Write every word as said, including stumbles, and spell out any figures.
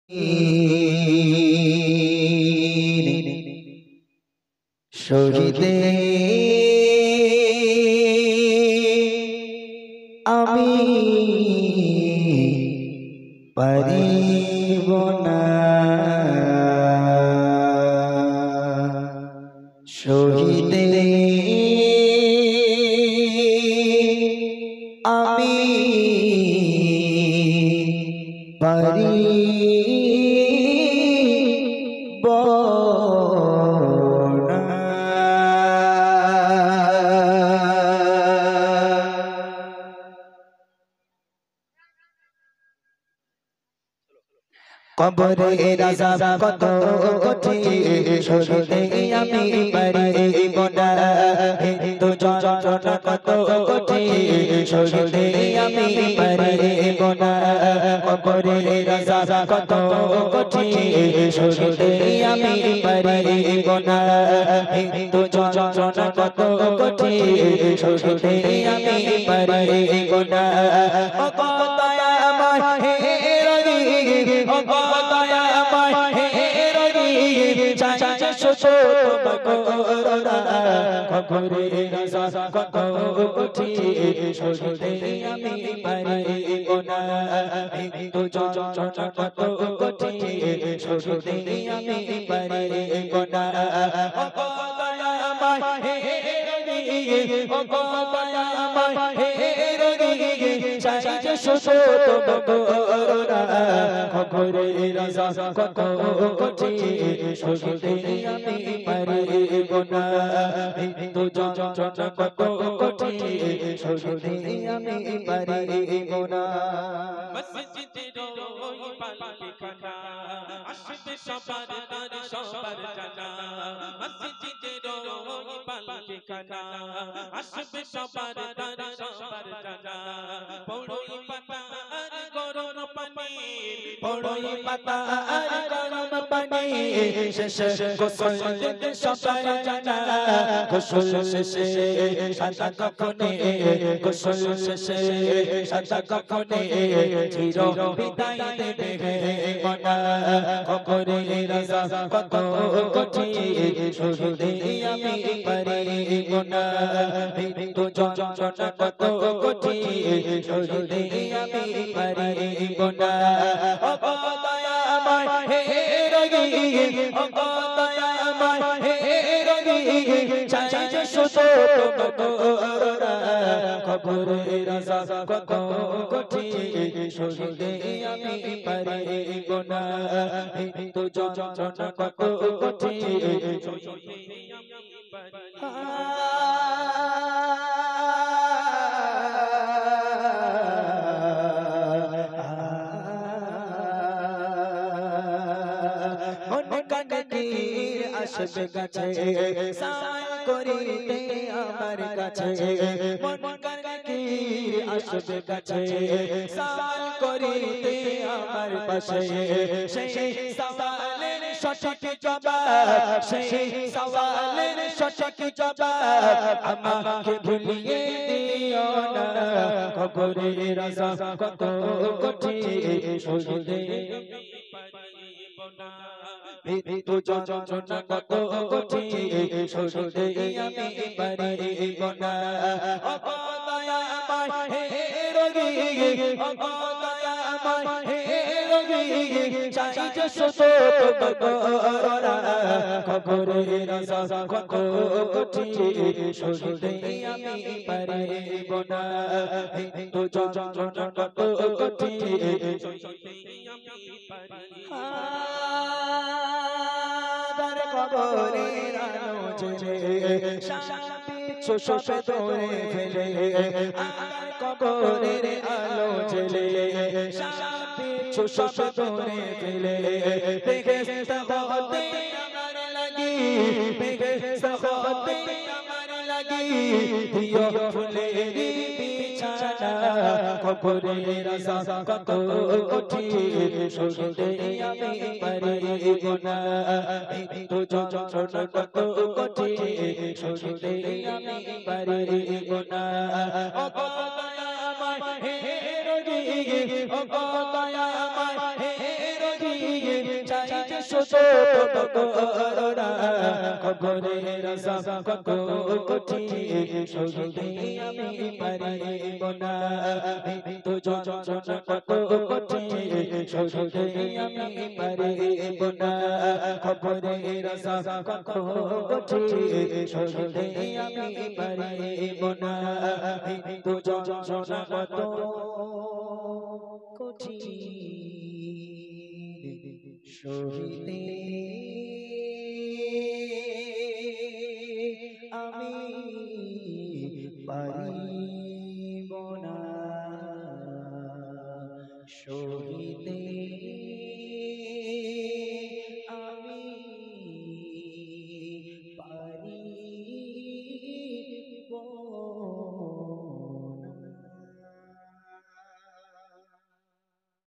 শহীদে আমি পারিব না, শহীদে আমি পারিব না। কবরের আযাব কত কঠিন, শহীদে আমি পারিব না। মৃত্যু যন্ত্রণা কত কঠিন, শহীদে আমি পারিব না। কবরের আযাব কত কঠিন, শহীদে আমি পারিব না। মৃত্যু যন্ত্রণা কত কঠিন, শহীদে আমি পারিব না। ও কত আমার হে রবি, ও কত আমার হে রবি, চাই যে শুধু তোমার কবরের আযাব কত কঠিন, শহীদে আমি পারিব না। মৃত্যু যন্ত্রণা কত কঠিন, শহীদে আমি পারিব না। ও কত আমার হে রবি, ও কত আমার হে রবি, চাই যে শুধু তোমার কবরের আযাব কত কঠিন, শহীদে আমি পারিব না। মৃত্যু যন্ত্রণা কত কঠিন, শহীদে আমি পারিব না। মসজিদের ওই পালকিখানা আসবে সবার তার সবার জানা। মসজিদের ওই পালকিখানা আসবে সবার তার সবার জানা। পড়ই পাতা আর গরম পানি, পড়ই পাতা আর গরম পানি, শেষে গোসল দিতে সবার জানা। গোসল শেষে সাদা কাফনে, গোসল শেষে সাদা কাফনে চির বিদায় দেবে মনা। কবরের আযাব কত কঠিন, শহীদে আমি পারিব না। মৃত্যু যন্ত্রণা কত কঠিন, শহীদে আমি পারিব না। ও কত আমার হে রবি, ও কত আমার হে রবি, চাই যে শুধু তোমার কবরের আযাব কত কঠিন, শহীদে আমি পারিব না। মৃত্যু যন্ত্রণা কত কঠিন, শহীদে আমি পারিব না। আসবে কাছে সাই করিতে আমার কাছে, মন কানে আসবে কাছে সাই করিতে আমার পাশে। সেই সওয়ালের সঠিক জবাব, সেই সওয়ালের সঠিক জবাব আমাকে ভুলিয়ে দিও না। কবরের আযাব কত কঠিন, শহীদে আমি পারিব না। মৃত্যু যন্ত্রণা কত কঠিন, শহীদে আমি পারিব না। ও কত আমার হে রবি, ও কত আমার হে রবি, চাই যে শুধু তোমার কবরের আযাব কত কঠিন, শহীদে আমি পারিব না। মৃত্যু যন্ত্রণা কত কঠিন, শহীদে আমি পারিব না। কবরের আলো জ্বলে পিছু সবে ধরে ফেলে, আর কবরের আলো জ্বলে পিছু সবে ধরে ফেলে। বেহেশত হতে আমার লাগি, বেহেশত হতে আমার লাগি, দিও ফুলের বিছানা। কবরের আযাব কত কঠিন, শহীদে আমি পারিব না। মৃত্যু যন্ত্রণা কত কঠিন, শহীদে আমি পারিব না। ও কত আমার হে রবি, ও কত আমার হে রবি, চাই যে শুধু করোনা কবরের আযাব কত কঠিন সইতে আমি পারিব না মৃত্যু যন্ত্রণা কত কঠিন সইতে আমি পারিব না কবরের আযাব কত কঠিন সইতে আমি পারিব না মৃত্যু যন্ত্রণা কত কঠিন সইতে আমি পারিব না সইতে